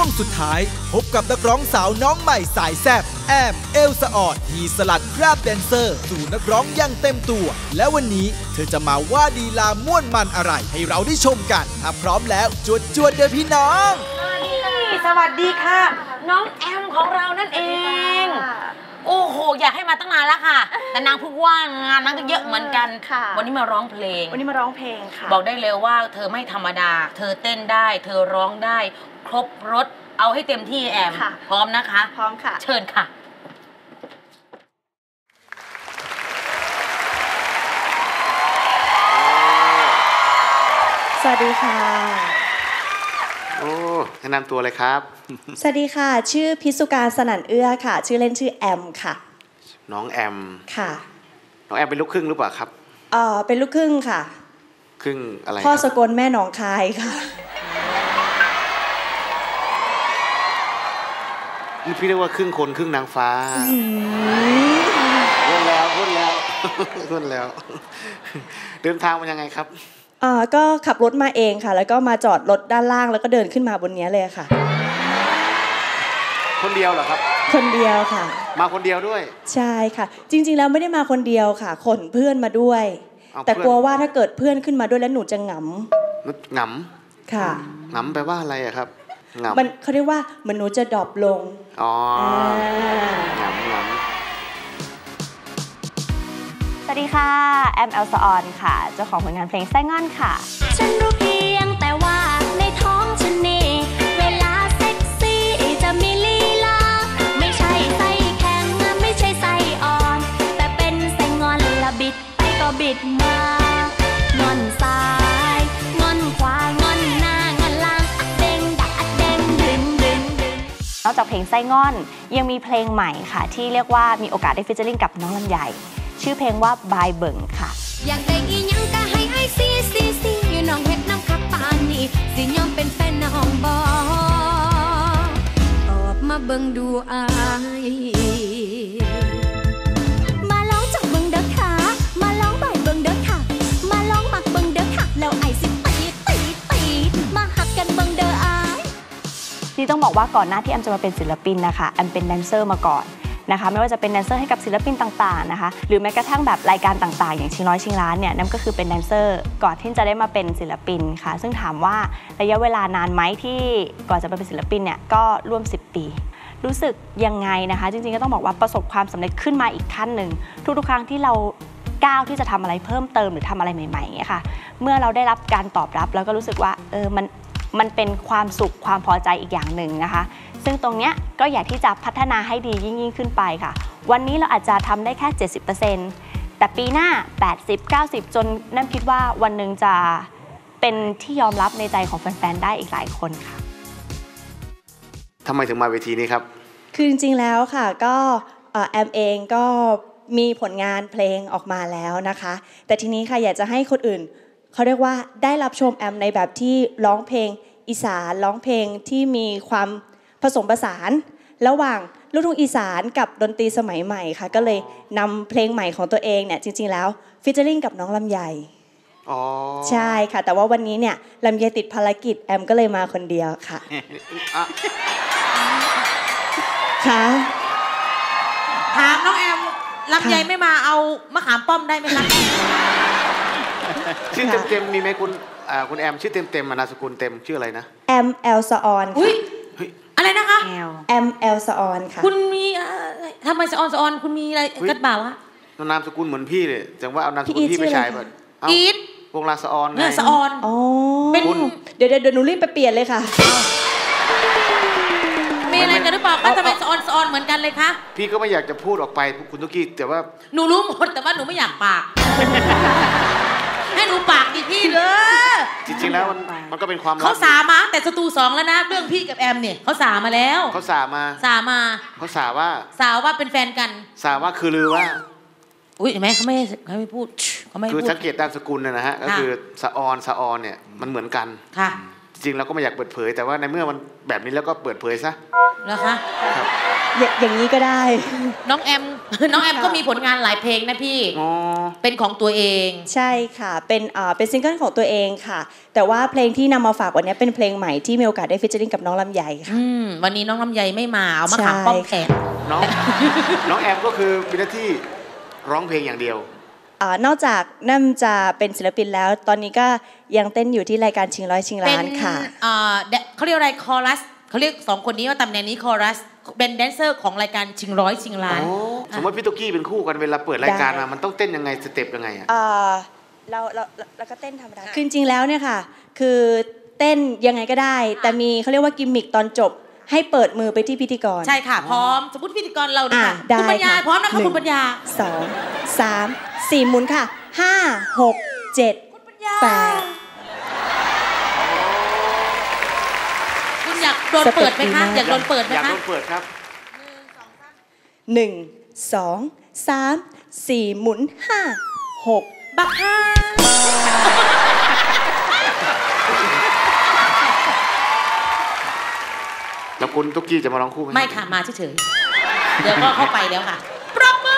วงสุดท้ายพบกับนักร้องสาวน้องใหม่สายแซบแอมเอลสะออดที่สลัดคราบแดนเซอร์สู่นักร้องอย่างเต็มตัวและวันนี้เธอจะมาว่าดีลาม่วนมันอะไรให้เราได้ชมกันถ้าพร้อมแล้วจวดเด้อพี่น้องสวัสดีค่ะน้องแอมของเรานั่นเองโอ้โหอยากให้มาตั้งนานแล้วค่ะแต่นางพูดว่างานนั้นก็เยอะเหมือนกันวันนี้มาร้องเพลงค่ะบอกได้เลยว่าเธอไม่ธรรมดาเธอเต้นได้เธอร้องได้ครบรสเอาให้เต็มที่แอมพร้อมนะคะพร้อมค่ะเชิญค่ะสวัสดีค่ะโอ้แนะนำตัวเลยครับสวัสดีค่ะชื่อพิสุการสนั่นเอื้อค่ะชื่อเล่นชื่อแอมค่ะน้องแอมค่ะน้องแอมเป็นลูกครึ่งหรือเปล่าครับเป็นลูกครึ่งค่ะครึ่งอะไรพ่อสกลแม่หนองคายค่ะนี่พี่เรียกว่าครึ่งคนครึ่งนางฟ้าพูดแล้วเดินทางมันยังไงครับก็ขับรถมาเองค่ะแล้วก็มาจอดรถด้านล่างแล้วก็เดินขึ้นมาบนนี้เลยค่ะคนเดียวเหรอครับคนเดียวค่ะมาคนเดียวด้วยใช่ค่ะจริงๆแล้วไม่ได้มาคนเดียวค่ะขนเพื่อนมาด้วยแต่กลัวว่าถ้าเกิดเพื่อนขึ้นมาด้วยแล้วหนูจะหงำค่ะหงำแปลว่าอะไรอะครับหงำมันเขาเรียกว่าเหมือนหนูจะดรอปลงหงำสวัสดีค่ะแอมเอลซาออนค่ะเจ้าของผลงานเพลงไส้งอนค่ะฉันรู้เพียงแต่ว่าในท้องฉันนี่เวลาเซ็กซี่จะมีลีลาไม่ใช่ไส้แข็งไม่ใช่ไส้อ่อนแต่เป็นไส้งอนละบิดไปก็บิดมางอนซ้ายงอนขวางอนหน้างอนล่างอัดเด้งดักอัดเด้งดึงนอกจากเพลงไส้งอนยังมีเพลงใหม่ค่ะที่เรียกว่ามีโอกาสได้ฟีเจอริ่งกับน้องลำไยชื่อเพลงว่าบายเบิ่งค่ะอยากได้อีหยังก็ให้ไอซีอยู่น้องเฮ็ดน้ำคักปานนี้สิยอมเป็นแฟนน้องบ่ตอบมาเบิ่งดูอายมาลองจับเบิ่งเด้อค่ะมาลองบายเบิ่งเด้อค่ะมาลองมักเบิ่งเด้อค่ะแล้วไอสิตีมาหักกันเบิ่งเด้ออายนี่ต้องบอกว่าก่อนหน้าที่แอมจะมาเป็นศิลปินนะคะแอมเป็นแดนเซอร์มาก่อนนะคะไม่ว่าจะเป็นแดนเซอร์ให้กับศิลปินต่างๆนะคะหรือแม้กระทั่งแบบรายการต่างๆอย่างชิงร้อยชิงล้านเนี่ยนั่นก็คือเป็นแดนเซอร์ก่อนที่จะได้มาเป็นศิลปินค่ะซึ่งถามว่าระยะเวลานานไหมที่ก่อนจะมาเป็นศิลปินเนี่ยก็ร่วม10 ปีรู้สึกยังไงนะคะจริงๆก็ต้องบอกว่าประสบความสำเร็จขึ้นมาอีกขั้นหนึ่งทุกๆครั้งที่เราก้าวที่จะทำอะไรเพิ่มเติมหรือทำอะไรใหม่ๆเนี่ยค่ะเมื่อเราได้รับการตอบรับแล้วก็รู้สึกว่ามันเป็นความสุขความพอใจอีกอย่างหนึ่งนะคะซึ่งตรงเนี้ยก็อยากที่จะพัฒนาให้ดียิ่งขึ้นไปค่ะวันนี้เราอาจจะทำได้แค่ 70% แต่ปีหน้า 80-90 จนนั่นคิดว่าวันหนึ่งจะเป็นที่ยอมรับในใจของแฟนๆได้อีกหลายคนค่ะทำไมถึงมาเวทีนี้ครับคือจริงๆแล้วค่ะก็แอมเองก็มีผลงานเพลงออกมาแล้วนะคะแต่ทีนี้ค่ะอยากจะให้คนอื่นเขาเรียกว่าได้รับชมแอมในแบบที่ร้องเพลงอีสานร้องเพลงที่มีความผสมผสานระหว่างลูกทุ่งอีสานกับดนตรีสมัยใหม่ค่ะก็เลยนำเพลงใหม่ของตัวเองเนี่ยจริงๆแล้วฟีเจอริ่งกับน้องลำไยใช่ค่ะแต่ว่าวันนี้เนี่ยลำไยติดภารกิจแอมก็เลยมาคนเดียวค่ะค่ะถามน้องแอมลำไยไม่มาเอามะขามป้อมได้ไหมคะชื่อเต็มๆมีไหมคุณแอมชื่อเต็มๆนามสกุลเต็มชื่ออะไรนะแอมเอลซาออนอะไรนะคะแอมเอลซาออนค่ะคุณมีทำไมซาออนคุณมีอะไรกันบ่าวะนามสกุลเหมือนพี่เลยจังว่าเอานามสกุลพี่ไปใช้ป่ะอีทวงลาซาออนไงซาออนเป็นเดี๋ยวหนูรีบไปเปลี่ยนเลยค่ะมีอะไรกันหรือเปล่าคะทำไมซาออนเหมือนกันเลยคะพี่ก็ไม่อยากจะพูดออกไปคุณตุ๊กกี้แต่ว่าหนูรู้หมดแต่ว่าหนูไม่อยากปากให้หนูปากดิพี่เลยจริงๆแล้วมันก็เป็นความเขาสามาแต่สตู2แล้วนะเรื่องพี่กับแอมเนี่ยเขาสามาแล้วเขาสามาเขาสาว่าเป็นแฟนกันสาว่าคือลือว่าอุ้ยเห็นไหมเขาไม่พูดเขาไม่คือสังเกตนามสกุลนะฮะก็คือสะออนเนี่ยมันเหมือนกันค่ะจริงๆเราก็ไม่อยากเปิดเผยแต่ว่าในเมื่อมันแบบนี้แล้วก็เปิดเผยซะแล้วคะครับอย่างนี้ก็ได้น้องแอมก็มีผลงานหลายเพลงนะพี่เป็นของตัวเองใช่ค่ะเป็นซิงเกิลของตัวเองค่ะแต่ว่าเพลงที่นำมาฝากวันนี้เป็นเพลงใหม่ที่มีโอกาสได้ฟีเจอริ่งกับน้องลำไยค่ะวันนี้น้องลำไยไม่มาเอามาขับป้อมแขกน้องแอมก็คือมีหน้าที่ร้องเพลงอย่างเดียวนอกจากนั่นจะเป็นศิลปินแล้วตอนนี้ก็ยังเต้นอยู่ที่รายการชิงร้อยชิงล้านค่ะเขาเรียกอะไรคอรัสเขาเรียก2คนนี้ว่าตำแหน่งนี้คอรัสเป็นแดนเซอร์ของรายการชิงร้อยชิงล้านสมมติพี่ตุ๊กกี้เป็นคู่กันเวลาเปิดรายการมามันต้องเต้นยังไงสเต็ปยังไงเราก็เต้นธรรมดาคือจริงๆแล้วเนี่ยค่ะคือเต้นยังไงก็ได้แต่มีเขาเรียกว่ากิมมิคตอนจบให้เปิดมือไปที่พิธีกรใช่ค่ะพร้อมสมมติพิธีกรเราเนี่ยคุณปัญญาพร้อมนะคะคุณปัญญา 2 3 4หมุนค่ะ5 6 7 8 คุณอยากโดนเปิดไหมคะอยากโดนเปิดไหมคะอยากโดนเปิดครับ 1 2 3 4หมุน5 6 บักฮ่าแล้วคุณตุ๊กกี้จะมาร้องคู่ไหมไม่ค่ะมาเฉยๆเดี๋ยวก็เข้าไปแล้วค่ะปรบมือ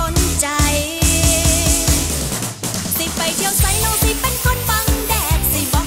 ไปเที่ยวไสน้องสิเป็นคนบังแดดสิบ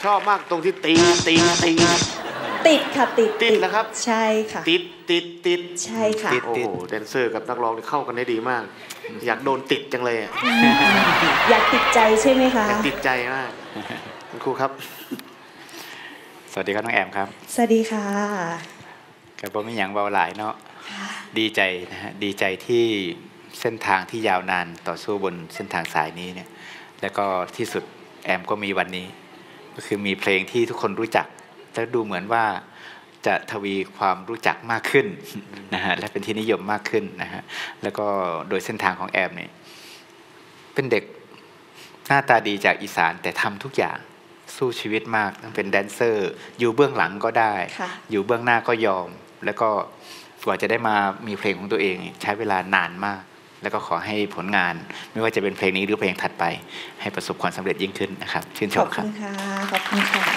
อบมากตรงที่ตีติดค่ะติดนะครับใช่ค่ะติดใช่ค่ะโอ้โหแดนเซอร์กับนักร้องเข้ากันได้ดีมาก อยากโดนติดจังเลยอยากติดใจใช่ไหมคะอยากติดใจมากคุณครูครับสวัสดีครับน้องแอมครับสวัสดีค่ะกับผมมีอย่างเบาหลายเนาะดีใจนะฮะดีใจที่เส้นทางที่ยาวนานต่อสู้บนเส้นทางสายนี้เนี่ยแล้วก็ที่สุดแอมก็มีวันนี้ก็คือมีเพลงที่ทุกคนรู้จักและดูเหมือนว่าจะทวีความรู้จักมากขึ้นนะฮะและเป็นที่นิยมมากขึ้นนะฮะแล้วก็โดยเส้นทางของแอมเนี่ยเป็นเด็กหน้าตาดีจากอีสานแต่ทำทุกอย่างสู้ชีวิตมากทั้งเป็นแดนเซอร์อยู่เบื้องหลังก็ได้อยู่เบื้องหน้าก็ยอมแล้วก็กว่าจะได้มามีเพลงของตัวเองใช้เวลานานมากแล้วก็ขอให้ผลงานไม่ว่าจะเป็นเพลงนี้หรือเพลงถัดไปให้ประสบความสำเร็จยิ่งขึ้นนะครับชื่นชมครับขอบคุณค่ะขอบคุณค่ะ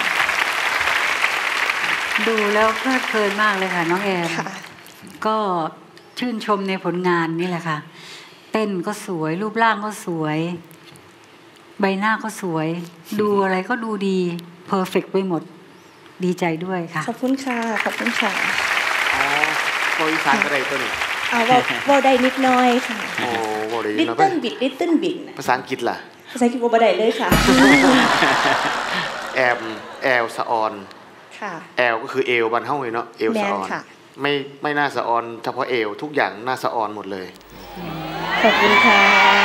ดูแล้วเพลิดเพลินมากเลยค่ะน้องแอมก็ชื่นชมในผลงานนี่แหละค่ะเต้นก็สวยรูปร่างก็สวยใบหน้าก็สวยดูอะไรก็ดูดีเพอร์เฟกต์ไปหมดดีใจด้วยค่ะขอบคุณค่ะขอบคุณค่ะโอ้ยสานอะไรตัวนี้ว่าได้นิดน้อยค่ะโอ้ว่าได้นิดน้อยลิตเติ้ลบิดภาษาอังกฤษล่ะภาษาอังกฤษว่าได้เลยค่ะแอลสะออนแอลก็คือเอวบันเฮ้าเลยเนาะเอลสะออนไม่น่าสะออนเฉพาะเอวทุกอย่างน่าสะออนหมดเลยขอบคุณค่ะ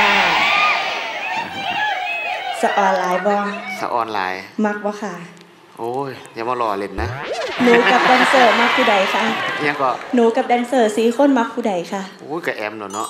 สะออนไลน์บ่สะออนไลน์มักบ่ค่ะโอ้ยอย่ามารอเล่นนะหนูกับแดนเซอร์มักผู้ใดคะยังก็หนูกับแดนเซอร์4คนมักผู้ใดคะโอ้ยกับแอมเนาะ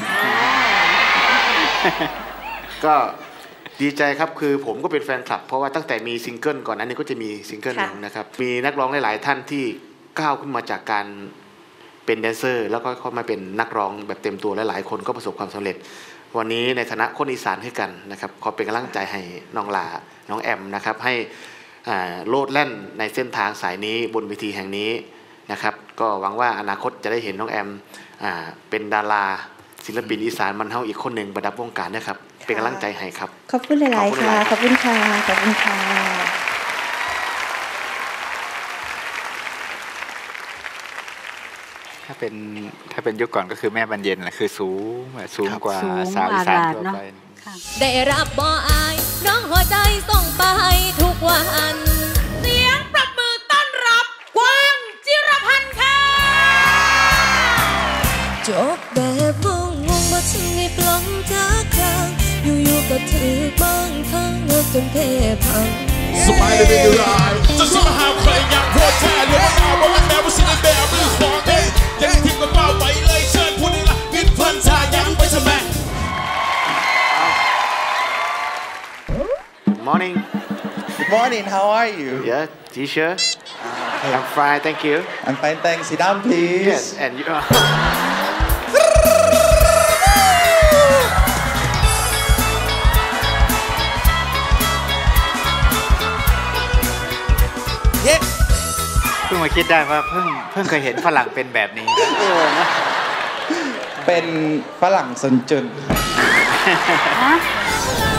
ก็ดีใจครับคือผมก็เป็นแฟนคลับเพราะว่าตั้งแต่มีซิงเกิลก่อนนั้นนี่ก็จะมีซิงเกิลนึงนะครับมีนักร้องหลายๆท่านที่ก้าวขึ้นมาจากการเป็นแดนเซอร์แล้วก็เข้ามาเป็นนักร้องแบบเต็มตัวและหลายคนก็ประสบความสำเร็จวันนี้ในฐานะคนอีสานให้กันนะครับขอเป็นกำลังใจให้น้องลาน้องแอมนะครับให้โลดแล่นในเส้นทางสายนี้บนเวทีแห่งนี้นะครับก็หวังว่าอนาคตจะได้เห็นน้องแอมเป็นดาราศิลปินอีสานมันเฮาอีกคนหนึ่งประดับวงการนะครับเป็นกำลังใจให้ครับขอบคุณหลายๆค่ะขอบคุณค่ะขอบคุณค่ะถ้าเป็นยุคก่อนก็คือแม่บรรเย็นแหละคือสูงกว่าสาวอีสานทั่วไปได้รับบ่อายน้องหัวใจส่งไปทุกวันเสียงปรบมือต้อนรับกวางจิรพันธ์ค่ะจบแบบงงบ่ถึงในปล้องจากครั้งอยู่ๆก็ถือบ้างทั้งจนเพพัง Somebody make it right จะสมาหาใครอยากโพสแทนหรือว่าเอาว่าแนวสิ่งแบบมือฟองเองยังทิ้งกันเบาไปเลยเชิญพูดนี่ละนิดพันชายังไปทำไม Morning. Good morning. How are you? Yeah, teacher. I'm fine, thank you. I'm fine, thanks. Sit down, please. Yes, and you. Yes. เพิ่งมาคิดได้ว่าเพิ่งเคยเห็นฝรั่งเป็นแบบนี้เป็นฝรั่งสนจุน